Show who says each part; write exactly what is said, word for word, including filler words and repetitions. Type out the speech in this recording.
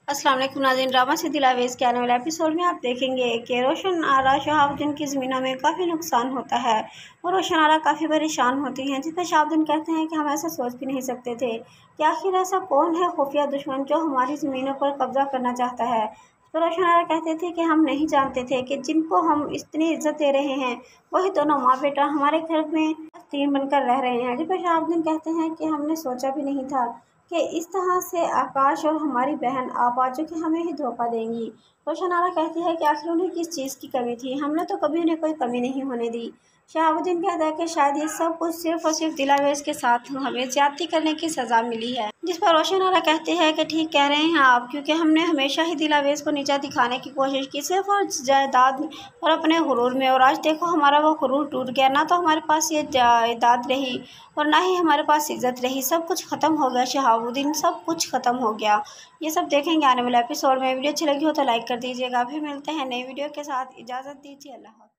Speaker 1: अस्सलाम वालेकुम नाज़रीन, ड्रामा से दिलावेज़ के आने वाले एपिसोड में आप देखेंगे कि रोशन आरा शहाबुद्दीन की ज़मीनों में काफ़ी नुकसान होता है और रोशन आरा काफ़ी परेशान होती हैं, जिस पर शहाबुद्दीन कहते हैं कि हम ऐसा सोच भी नहीं सकते थे कि आखिर ऐसा कौन है खुफिया दुश्मन जो हमारी ज़मीनों पर कब्जा करना चाहता है। तो रोशन आरा कहते थे कि हम नहीं जानते थे कि जिनको हम इतनी इज्जत दे रहे हैं वही दोनों माँ बेटा हमारे घर में तीन बनकर रह रहे हैं। जिस पर शहाबुद्दीन कहते हैं कि हमने सोचा भी नहीं था कि इस तरह से आकाश और हमारी बहन आप आ चुके हमें ही धोखा देंगी। रोशन आरा कहती है कि आखिर उन्हें किस चीज़ की कमी थी, हमने तो कभी उन्हें कोई कमी नहीं होने दी। शहाबुद्दीन कहता है कि शायद ये सब कुछ सिर्फ और सिर्फ दिलावेज़ के साथ हमें ज्यादती करने की सज़ा मिली है। जिस पर रोशन आरा कहते हैं कि ठीक कह रहे हैं आप, क्योंकि हमने हमेशा ही दिलावेज़ को नीचा दिखाने की कोशिश की, सिर्फ और जायदाद और अपने गुरूर में, और आज देखो हमारा वो गुरूर टूट गया। ना तो हमारे पास ये जायदाद रही और ना ही हमारे पास इज्जत रही, सब कुछ ख़त्म हो गया शहाबुद्दीन, सब कुछ ख़त्म हो गया। ये सब देखेंगे आने वाले एपिसोड में। वीडियो अच्छी लगी हो तो लाइक कर दीजिएगा। फिर मिलते हैं नई वीडियो के साथ, इजाज़त दीजिए, अल्लाह हाफ़िज़।